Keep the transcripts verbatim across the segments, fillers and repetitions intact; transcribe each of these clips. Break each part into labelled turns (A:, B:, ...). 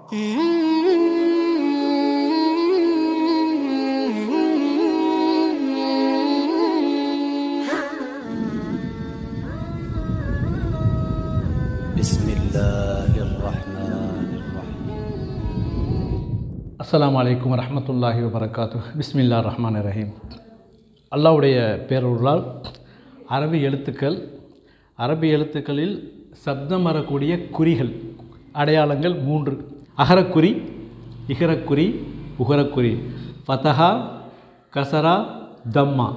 A: அஸ்ஸலாமு அலைக்கும் வரஹ்மத்துல்லாஹி வபரகாத்துஹ். பிஸ்மில்லாஹிர் ரஹ்மானிர் ரஹீம். அல்லாஹ்வுடைய பேரருளால் அரபி எழுத்துக்கள், அரபி எழுத்துக்களில் சப்தம் வரக்கூடிய குறிகள், அடையாளங்கள் மூன்று: அகரக்குறி, இகரக்குறி, உகரக்குறி, ஃபதஹா, கசரா, தம்மா,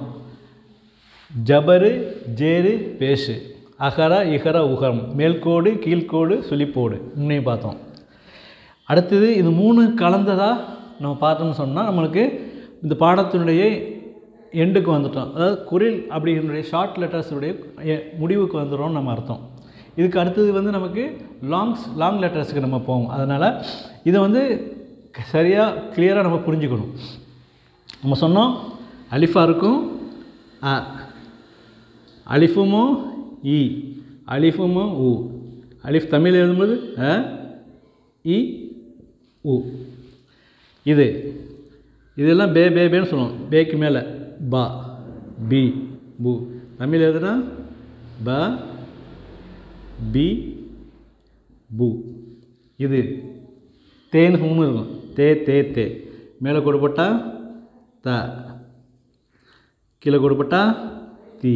A: ஜபரு, ஜேரு, பேஷு, அகர, இகர, உகரம், மேல்கோடு, கீழ்கோடு, சுழிப்போடு முன்னையும் பார்த்தோம். அடுத்தது இது மூணு கலந்ததாக நம்ம பார்த்தோம்னு சொன்னால் நம்மளுக்கு இந்த பாடத்தினுடைய எண்டுக்கு வந்துட்டோம். அதாவது குரில் அப்படிங்கிற ஷார்ட் லெட்டர்ஸுடைய முடிவுக்கு வந்துடும்னு நம்ம அர்த்தம். இதுக்கு அடுத்தது வந்து நமக்கு லாங்ஸ் லாங் லெட்டர்ஸுக்கு நம்ம போவோம். அதனால் இதை வந்து சரியாக கிளியராக நம்ம புரிஞ்சுக்கணும். நம்ம சொன்னோம் அலிஃபா இருக்கும், அ, அலிஃபுமோ இ, அலிஃபுமோ உ. அலிஃப் தமிழ் எழுதும்போது அ, இ, உ. இது இதெல்லாம் பே பே பேன்னு சொல்லுவோம். பேக்கு மேலே பா, பி, பு. தமிழ் எழுதுனா ப, பி, பு. இது தேன்னு மூணு இருக்கும். தே தே தே. மேலே கொடுப்பட்டா த, கீழே கொடுப்பட்டா தி,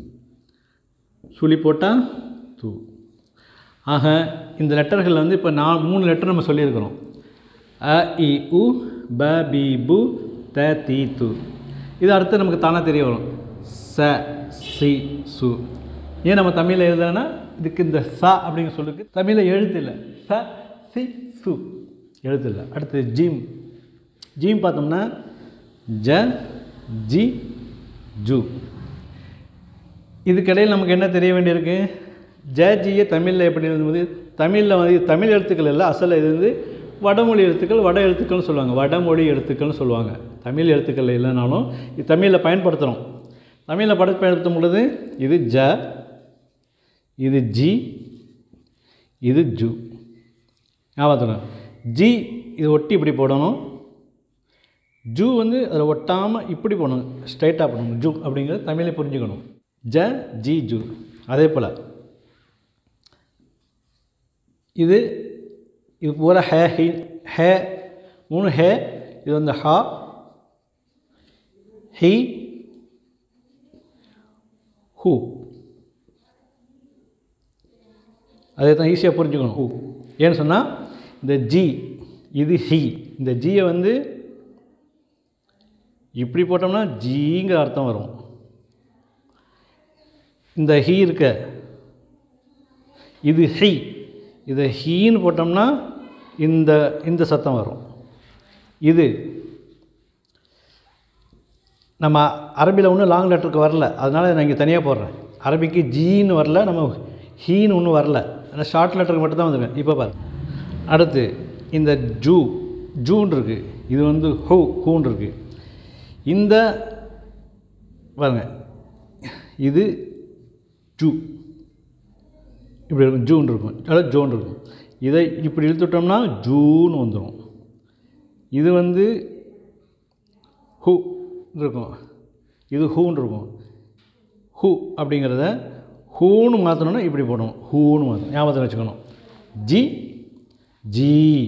A: சுழி போட்டால் து. ஆக இந்த லெட்டர்கள் வந்து இப்போ நான் மூணு லெட்டர் நம்ம சொல்லியிருக்கிறோம். அ, இ, உ, ப, பி, பு, த, தி, து. இது அடுத்து நமக்கு தானாக தெரிய வரும். ச, சி, சு. ஏன் நம்ம தமிழில் எழுதுனா இதுக்கு இந்த ச அப்படிங்கிற சொல்லுக்கு தமிழில் எழுத்து இல்லை. ச, சி, சு எழுத்து இல்லை. அடுத்து ஜீம். ஜீம் பார்த்தோம்னா ஜ, ஜி, ஜு. இதுக்கிடையில் நமக்கு என்ன தெரிய வேண்டியிருக்கு? ஜ, ஜியை தமிழில் எப்படி எழுதும்போது தமிழில் வந்து தமிழ் எழுத்துக்கள் இல்லை, அசல் இது வந்து வடமொழி எழுத்துக்கள், வட எழுத்துக்கள்னு சொல்லுவாங்க. வடமொழி எழுத்துக்கள்னு சொல்லுவாங்க. தமிழ் எழுத்துக்கள் இல்லைனாலும் இது தமிழில் பயன்படுத்துகிறோம். தமிழில் பட பயன்படுத்தும் பொழுது இது ஜ, இது ஜி, இது ஜு. ஞாபகத்தில் ஜி இது ஒட்டி இப்படி போடணும். ஜு வந்து அதில் ஒட்டாமல் இப்படி போடணும், ஸ்ட்ரைட்டாக போடணும். ஜு அப்படிங்கிறது தமிழை புரிஞ்சுக்கணும். ஜ, ஜி, ஜு. அதே போல் இது இது பூரா ஹே, ஹி, ஹே, மூணு ஹே. இது வந்து ஹா, ஹி, ஹூ. அதே தான் ஈஸியாக புரிஞ்சுக்கணும். ஹூ ஏன்னு சொன்னால் இந்த ஜி இது ஹி. இந்த ஜியை வந்து இப்படி போட்டோம்னா ஜிங்கிற அர்த்தம் வரும். இந்த ஹி இருக்க இது ஹி, இதை ஹீன்னு போட்டோம்னா இந்த இந்த சத்தம் வரும். இது நம்ம அரபியில் ஒன்றும் லாங் லெட்டருக்கு வரல, அதனால் நான் இங்கே தனியாக போடுறேன். அரபிக்கு ஜீன்னு வரல, நம்ம ஹீன்னு ஒன்றும் வரல, ஆனால் ஷார்ட் லெட்டருக்கு மட்டும் தான் வந்துருக்கேன். இப்போ பாரு. அடுத்து இந்த ஜூ, ஜூன்னு இருக்குது. இது வந்து ஹூ, ஹூன்னு இருக்குது. இந்த பாருங்கள், இது ஜூ இப்படி இருக்கும், ஜூன் இருக்கும், அதாவது ஜோன் இருக்கும். இதை இப்படி இழுத்துட்டோம்னா ஜூன்னு வந்துடும். இது வந்து ஹூ இருக்கும், இது ஹூன்னு இருக்கும். ஹூ அப்படிங்கிறத ஹூன்னு மாற்றணுன்னா இப்படி போடணும், ஹூன்னு மாற்றணும். ஞாபகத்தில் வச்சுக்கணும். ஜி, ஜி,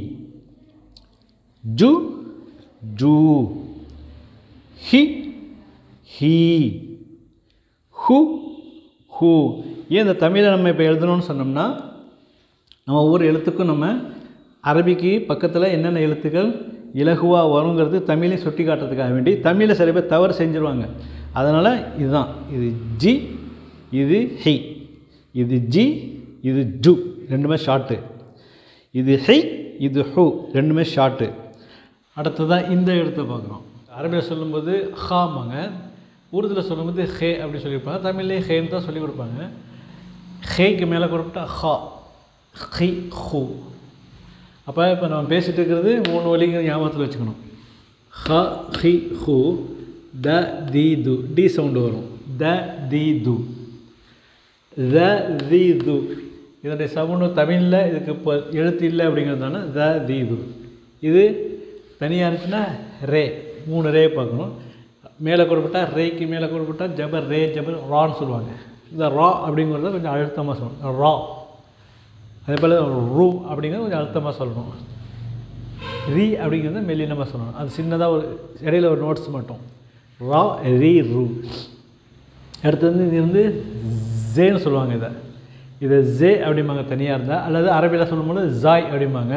A: ஜு, ஜூ, ஹி, ஹீ, ஹூ, ஹூ. ஏன் இந்த தமிழை நம்ம இப்போ எழுதணும்னு சொன்னோம்னா நம்ம ஒவ்வொரு எழுத்துக்கும் நம்ம அரபிக்கு பக்கத்தில் என்னென்ன எழுத்துக்கள் இலகுவாக வருங்கிறது தமிழையும் சுட்டி காட்டுறதுக்காக வேண்டி தமிழில் சில பேர் தவறு செஞ்சுருவாங்க. அதனால் இதுதான், இது ஜி, இது ஹி, இது ஜி, இது ஜு, ரெண்டுமே ஷார்ட்டு. இது ஹி, இது ஹூ, ரெண்டுமே ஷார்ட்டு. அடுத்ததான் இந்த எழுத்தை பார்க்குறோம். அரபியில் சொல்லும்போது ஹாமாங்க, உருதுல சொல்லும்போது ஹே அப்படி சொல்லியிருப்பாங்க. தமிழ்லேயே ஹேன்னு தான் சொல்லிக் கொடுப்பாங்க. ஹேக்கு மேலே கொடுப்பட்டா ஹா, ஹி, ஹூ. அப்போ இப்போ நம்ம பேசிகிட்டு இருக்கிறது மூணு வழிங்க ஞாபகத்தில் வச்சுக்கணும். ஹ, ஹி, ஹூ, த, தி, து. டி சவுண்டு வரும். த, தி, து, த, தி, து. இதனுடைய சவுண்டு தமிழில் இதுக்கு இப்போ எழுத்து இல்லை அப்படிங்கிறதுனால த தீவு. இது தனியாக இருந்துச்சுன்னா ரே, மூணு ரே பார்க்கணும். மேலே கொடுப்பட்டால் ரேக்கு மேலே கொடுப்பட்டால் ஜபர் ரே ஜபர் ரான்னு சொல்லுவாங்க. இந்த ரா அப்படிங்கிறத கொஞ்சம் அழுத்தமாக சொல்லணும், ரா. அதே போல் ரூ அப்படிங்கிறது கொஞ்சம் அழுத்தமாக சொல்லணும். ரீ அப்படிங்கிறத மெல்லினமாக சொல்லணும். அது சின்னதாக ஒரு இடையில ஒரு நோட்ஸ் மட்டும். ரா ரீ ரூ. அடுத்து வந்து இது வந்து ஜேன்னு சொல்லுவாங்க. இதை இதை ஜே அப்படிம்பாங்க தனியாக இருந்தால், அல்லது அரபியில் சொல்லும்போது ஜாய் அப்படிம்பாங்க.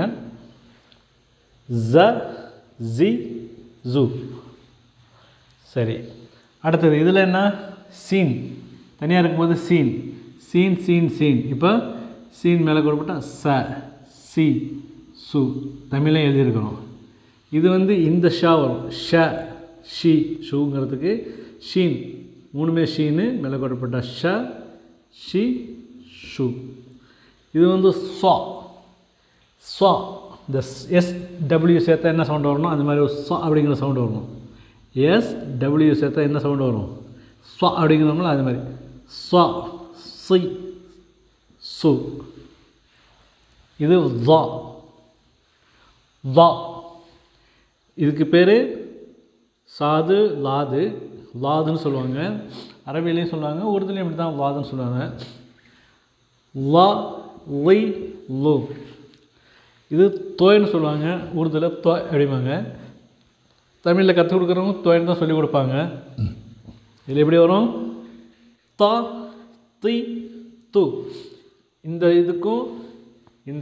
A: ஜ ஜி ஜூ. சரி, அடுத்தது இதில் என்ன சீன் தனியாக இருக்கும்போது சீன் சீன் சீன் சீன். இப்போ சீன் மேலே கொடுப்பட்டால் ச சி சு தமிழையும் எழுதியிருக்கணும். இது வந்து இந்த ஷா வரும், ஷ ஷி ஷூங்கிறதுக்கு ஷீன், மூணுமே ஷீனு மேலே கொடுப்பட்டால் ஷ ஷி ஷூ. இது வந்து ஸ்வா ஸ்வா. இந்த எஸ் டபிள்யூ சேர்த்தா என்ன சவுண்டு வரணும், அந்த மாதிரி ஒரு ஸ்வா அப்படிங்கிற சவுண்டு வரணும். எஸ் டபிள்யூ சேர்த்தா என்ன சவுண்டு வரும், ஸ்வா அப்படிங்கிறோம்ல, அது மாதிரி ஸ்வா சி சு. இது வா வா. இதுக்கு பேர் சாது லாது லாதுன்னு சொல்லுவாங்க. அரபிலையும் சொல்லுவாங்க, உருதுலையும் இப்படி தான் வாதுன்னு சொல்லுவாங்க. லா லை லு. இது தோய்ன்னு சொல்லுவாங்க, உருதுல தோய் அப்படிம்பாங்க. தமிழில் கற்றுக் கொடுக்குறவங்க தோய்ன்னு தான் சொல்லிக் கொடுப்பாங்க. இதில் எப்படி வரும், தா தி து. இந்த இதுக்கும் இந்த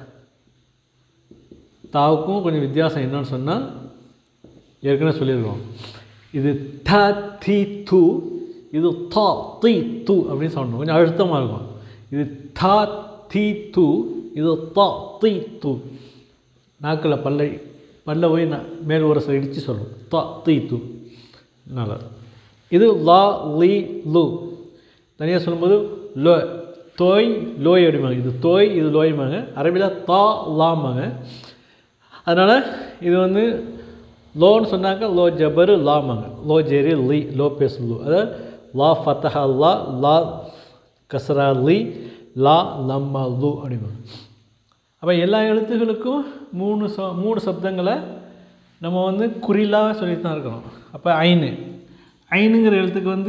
A: தாவுக்கும் கொஞ்சம் வித்தியாசம் என்னன்னு சொன்னால் ஏற்கனவே சொல்லியிருக்கோம். இது த தி து, இது தா தி து அப்படின்னு சொல்லணும், கொஞ்சம் அழுத்தமாக இருக்கும். இது த தி து, இது தா தி து. நாக்கில் பல்லை பல்ல போய் நான் மேல் ஒரு சில இடித்து சொல்லணும், தா தி து. நல்லா. இது லா லி லு. தனியாக சொல்லும்போது லோ தோய் லோய் அப்படிம்பாங்க. இது தோய், இது லோய்மாங்க. அரபியில் தா லாம்பாங்க. அதனால் இது வந்து லோன்னு சொன்னாக்க லோ ஜபரு லாமாங்க, லோ ஜெரி லி, லோ பேஸ் லு. அதாவது லா ஃபத்தஹா லா, லா கசரா லி, லா லம்மா லு அப்படிம்பாங்க. அப்போ எல்லா எழுத்துக்களுக்கும் மூணு ச மூணு சப்தங்களை நம்ம வந்து குறிலாக சொல்லித்தான் இருக்கணும். அப்போ ஐனு ஐனுங்கிற எழுத்துக்கு வந்து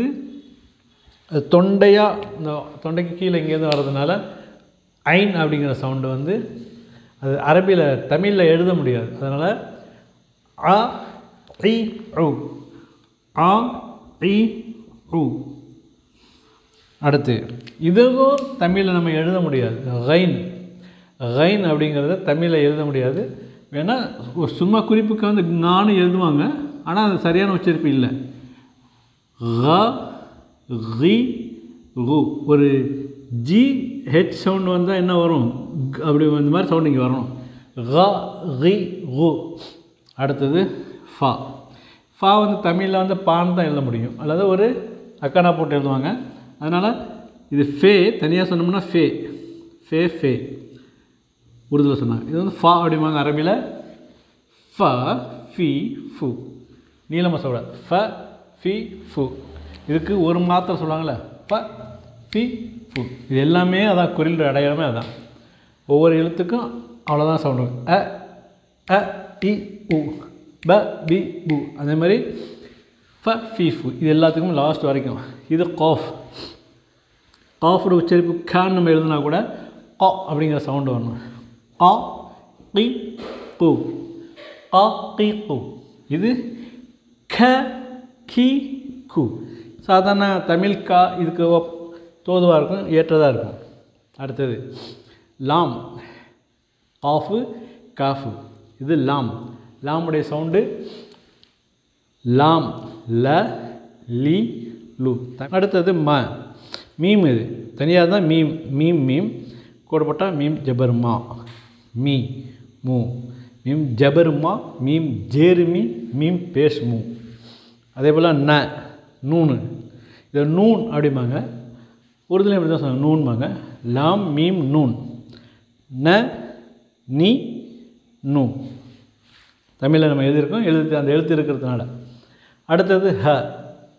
A: தொண்டையாக, இந்த தொண்டைக்கு கீழே இங்கேருந்து வர்றதுனால ஐன் அப்படிங்கிற சவுண்டு வந்து அது அரபியில் தமிழில் எழுத முடியாது. அதனால் ஆ இ உ, ஆ இ உ. அடுத்து இதுவும் தமிழில் நம்ம எழுத முடியாது. கைன் கைன் அப்படிங்கிறத தமிழில் எழுத முடியாது. வேணால் சும்மா குறிப்புக்கு வந்து நானும் எழுதுவாங்க, ஆனால் அது சரியான உச்சரிப்பு இல்லை. க ரி ரு. ஒரு ஜி ஹெச் சவுண்டு வந்தால் என்ன வரும், அப்படி இந்த மாதிரி சவுண்டு இங்கே வரணும். க ரி ரு. அடுத்தது ஃபா. ஃபா வந்து தமிழில் வந்து பான்னு தான் எழுத முடியும், அல்லது ஒரு அக்கானா போட்டு எழுதுவாங்க. அதனால் இது ஃபே தனியாக சொன்னோம்னா ஃபே ஃபே ஃபே உருதுல சொன்னாங்க. இது வந்து ஃபா அப்படிம்பாங்க அரபியில். ஃப ஃபி ஃபு. நீளமாக சொல்லக்கூடாது, ஃப ஃபி ஃபு. இதுக்கு ஒரு மாத்திரை சொல்லுவாங்களே, ஃப ஃபி ஃபு. இது எல்லாமே அதான், குறில் அடையாளமே அதான். ஒவ்வொரு எழுத்துக்கும் அவ்வளோதான் சவுண்டு. அ அ இ உ, ப பி பு. அதே மாதிரி ஃப ஃபி ஃபு. இது எல்லாத்துக்கும் லாஸ்ட் வரைக்கும். இது காஃப். காஃபோட உச்சரிப்பு கான்னு நம்ம எழுதுனா கூட கா அப்படிங்கிற சவுண்டு வரணும். கா கி கு, கா கி கு. இது க கி கு. சாதாரண தமிழ் கா இதுக்கு தோதுவாக இருக்கும், ஏற்றதாக இருக்கும். அடுத்தது லாம். காஃபு காஃபு. இது லாம். லாமுடைய சவுண்டு லாம் ல லி லு. அடுத்தது ம. மீம். இது தனியாக தான் மீம். மீம் மீம் கூடப்பட்டால் மீம் ஜபர்மா, மீ மூ. மீம் ஜபர்மா, மீம் ஜேருமி, மீம் பேஸ் மூ. அதே போல் ந நூனு. இதை நூன் அப்படிம்பாங்க, உருதுலையும் அப்படி தான் சொன்னாங்க, நூன்பாங்க. லாம் மீம் நூன். ந நீ நூ. தமிழில் நம்ம எழுதியிருக்கோம், எழுத்து அந்த எழுத்து இருக்கிறதுனால. அடுத்தது ஹ.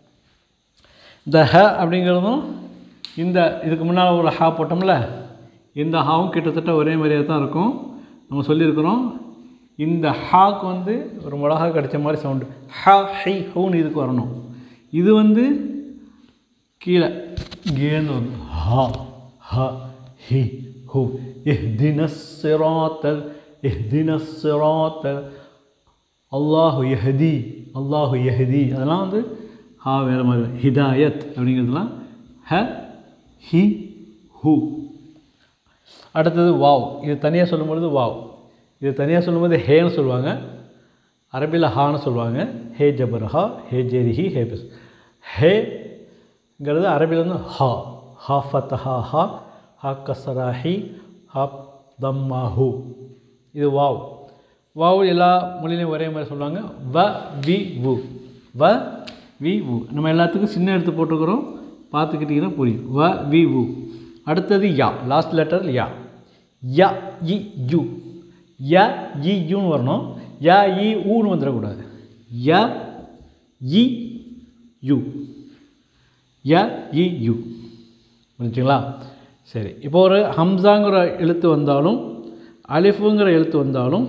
A: இந்த ஹ அப்படிங்கிறதும் இந்த இதுக்கு முன்னால் ஒரு ஹா போட்டோம்ல, இந்த ஹாவும் கிட்டத்தட்ட ஒரே மாதிரியாக தான் இருக்கும். நம்ம சொல்லியிருக்கிறோம் இந்த ஹாக்கு வந்து ஒரு மிளகா கடிச்ச மாதிரி சவுண்டு ஹ ஹை ஹூன்னு இதுக்கு வரணும். இது வந்து கீழே இங்கேருந்து வந்து ஹா ஹ ஹி ஹூ இஹ்தினஸ் சிராத்தல் இஹ்தினஸ் சிராத்தல் அல்லாஹு யஹ்தி அல்லாஹு யஹ்தி அதெல்லாம் வந்து ஹா வேறு மாதிரி ஹிதாயத் அப்படிங்கிறதுலாம் ஹ ஹி ஹூ. அடுத்தது வாவ். இது தனியாக சொல்லும்பொழுது வாவ். இது தனியாக சொல்லும்போது ஹேன்னு சொல்லுவாங்க. அரபியில் ஹான்னு சொல்லுவாங்க. ஹே ஜபர் ஹா ஹே ஜெரிஹி ஹே பெஸ். ஹேங்கிறது அரபியில் வந்து ஹா ஹா ஃபத்தஹா ஹா ஹா கசராஹி ஹா தம்மாஹூ. இது வாவ். வாவ் எல்லா மொழியிலையும் ஒரே மாதிரி சொல்லுவாங்க. வ வி வு வ வி வு. நம்ம எல்லாத்துக்கும் சின்ன எடுத்து போட்டுக்கிறோம், பார்த்துக்கிட்டிங்கன்னா புரியும். வ வி வு. அடுத்தது யா. லாஸ்ட் லெட்டர் யா. ய இ யு. ய இ யூன்னு வரணும். ய இ ஊன்னு வந்துடக்கூடாது. ய இ யு ய இ யு புரிஞ்சுங்களா? சரி. இப்போ ஒரு ஹம்சாங்கிற எழுத்து வந்தாலும் அலிஃபுங்கிற எழுத்து வந்தாலும்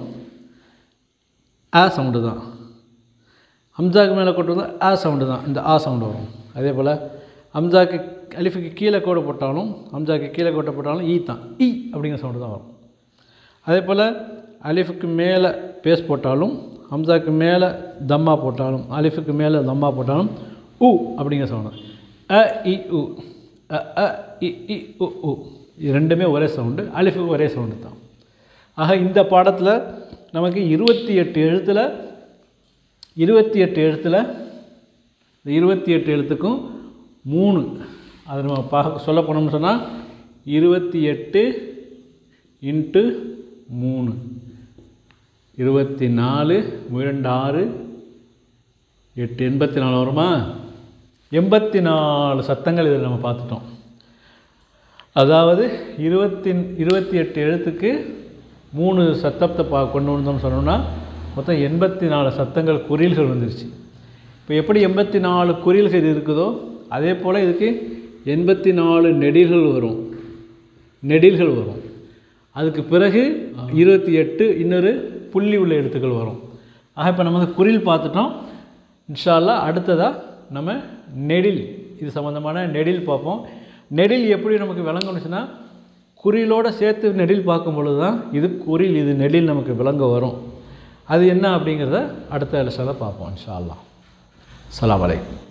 A: ஆ சவுண்டு தான். ஹம்சாக்கு மேலே கொண்டு வந்தால் ஆ சவுண்டு தான், இந்த ஆ சவுண்டு வரும். அதே போல் ஹம்சாக்கு அலிஃபுக்கு கீழே கோடு போட்டாலும் ஹம்சாக்கு கீழே கோட்டை போட்டாலும் ஈ தான், இ அப்படிங்கிற சவுண்டு தான் வரும். அதே போல் அலிஃபுக்கு மேலே பேஸ் போட்டாலும் ஹம்சாக்கு மேலே தம்மா போட்டாலும் அலிஃபுக்கு மேலே தம்மா போட்டாலும் உ அப்படிங்கிற சவுண்டு. அ இ உ அ அ இ இ உ உ இது ரெண்டுமே ஒரே சவுண்டு, அலிஃபுக்கு ஒரே சவுண்டு தான். ஆக இந்த பாடத்தில் நமக்கு இருபத்தி எட்டு எழுத்தில் இருபத்தி எட்டு எழுத்தில் இந்த இருபத்தி எட்டு எழுத்துக்கும் மூணு அது நம்ம பார்க்க சொல்ல போனோம்னு சொன்னால் இருபத்தி எட்டு இன்ட்டு மூணு இருபத்தி நாலு இரண்டு ஆறு எட்டு எண்பத்தி நாலு வருமா? எண்பத்தி நாலு சத்தங்கள் இதில் நம்ம பார்த்துட்டோம். அதாவது இருபத்தி இருபத்தி எட்டு எழுத்துக்கு மூணு சத்தத்தை பா கொண்டு வந்தோம்னு சொன்னோம்னா மொத்தம் எண்பத்தி நாலு சத்தங்கள் குறில்கள் வந்துருச்சு. இப்போ எப்படி எண்பத்தி நாலு குறில்கள் இது இருக்குதோ அதே போல் இதுக்கு எண்பத்தி நாலு நெடில்கள் வரும் நெடில்கள் வரும். அதுக்கு பிறகு இருபத்தி எட்டு இன்னொரு புள்ளி உள்ள எழுத்துக்கள் வரும். ஆக இப்போ நம்ம குறில் பார்த்துட்டோம். இன்ஷா அல்லாஹ் அடுத்ததாக நம்ம நெடில் இது சம்மந்தமான நெடில் பார்ப்போம். நெடில் எப்படி நமக்கு விளங்கணுச்சுன்னா குறிலோடு சேர்த்து நெடில் பார்க்கும் பொழுது தான் இது குறில் இது நெடில் நமக்கு விளங்க வரும். அது என்ன அப்படிங்கிறத அடுத்த லெசனில் பார்ப்போம் இன்ஷா அல்லாஹ். அஸ்ஸலாமு அலைக்கும்.